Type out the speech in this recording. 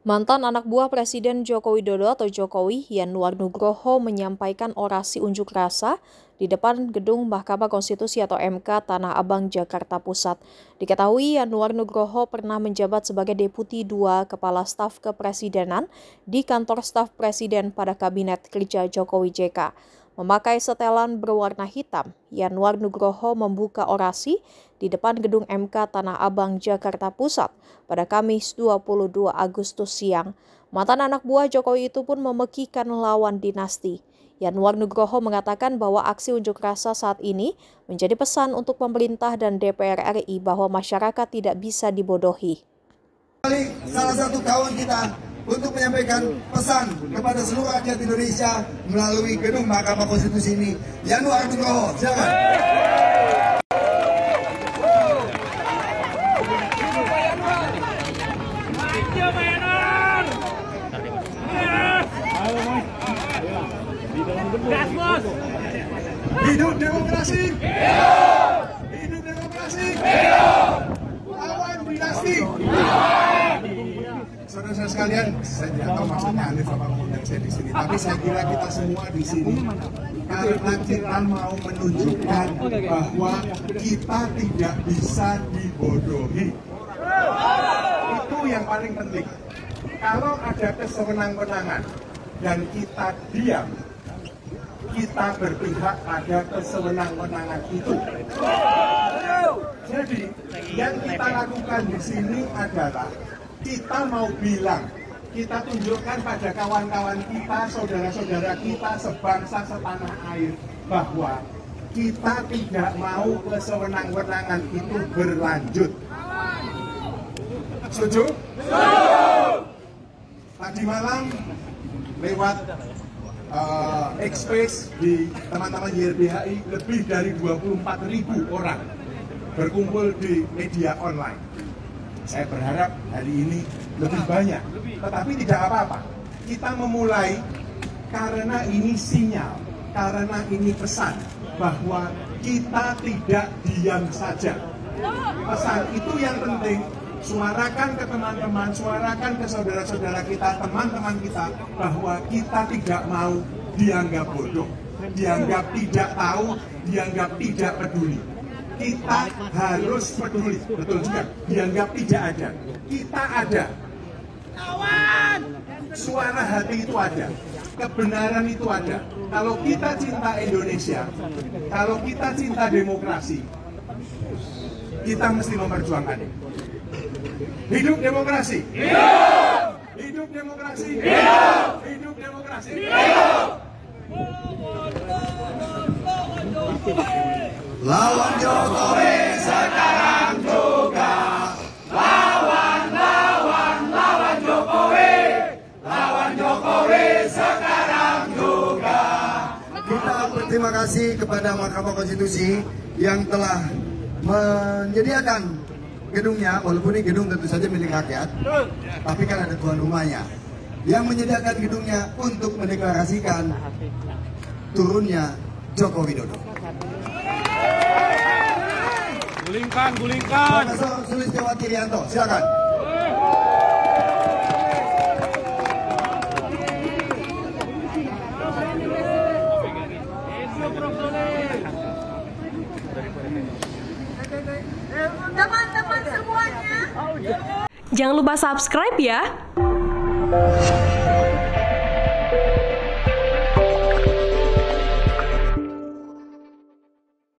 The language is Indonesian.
Mantan anak buah Presiden Joko Widodo atau Jokowi, Yanuar Nugroho menyampaikan orasi unjuk rasa di depan gedung Mahkamah Konstitusi atau MK Tanah Abang, Jakarta Pusat. Diketahui Yanuar Nugroho pernah menjabat sebagai Deputi 2 Kepala Staf Kepresidenan di Kantor Staf Presiden pada Kabinet Kerja Jokowi JK. Memakai setelan berwarna hitam, Yanuar Nugroho membuka orasi di depan gedung MK Tanah Abang, Jakarta Pusat pada Kamis 22 Agustus siang. Mantan anak buah Jokowi itu pun memekikan lawan dinasti. Yanuar Nugroho mengatakan bahwa aksi unjuk rasa saat ini menjadi pesan untuk pemerintah dan DPR RI bahwa masyarakat tidak bisa dibodohi. Salah satu kawan kita untuk menyampaikan pesan kepada seluruh rakyat Indonesia melalui gedung Mahkamah Konstitusi ini. Yanuar Nugroho, silakan. Hidup demokrasi! Hidup demokrasi! Lawan dinasti! Saudara-saudara sekalian, saya tidak tahu maksudnya Anda apa mengundang saya di sini, tapi saya kira kita semua di sini karena kita mau menunjukkan bahwa kita tidak bisa dibodohi. Itu yang paling penting. Kalau ada kesewenang-wenangan dan kita diam, kita berpihak pada kesewenang-wenangan itu. Jadi, yang kita lakukan di sini adalah kita mau bilang, kita tunjukkan pada kawan-kawan kita, saudara-saudara kita sebangsa setanah air, bahwa kita tidak mau kesewenang-wenangan itu berlanjut. Setuju? Tadi malam lewat Express di teman-teman YLBHI lebih dari 24.000 orang berkumpul di media online. Saya berharap hari ini lebih banyak, tetapi tidak apa-apa. Kita memulai karena ini sinyal, karena ini pesan bahwa kita tidak diam saja. Pesan itu yang penting. Suarakan ke teman-teman, suarakan ke saudara-saudara kita, teman-teman kita, bahwa kita tidak mau dianggap bodoh, dianggap tidak tahu, dianggap tidak peduli. Kita harus peduli, betul juga, dianggap tidak ada. Kita ada. Suara hati itu ada, kebenaran itu ada. Kalau kita cinta Indonesia, kalau kita cinta demokrasi, kita mesti memperjuangkannya. Hidup demokrasi! Hidup! Hidup demokrasi! Hidup! Hidup demokrasi! Hidup! Lawan Jokowi sekarang juga. Lawan Jokowi. Lawan Jokowi sekarang juga. Kita berterima kasih kepada Mahkamah Konstitusi yang telah menyediakan gedungnya, walaupun ini gedung tentu saja milik rakyat, tapi kan ada tuan rumahnya yang menyediakan gedungnya untuk mendeklarasikan turunnya Joko Widodo. Gulingkan. Profesor Sulistiyowati Rianto, silakan. Teman-teman semuanya, jangan lupa subscribe ya.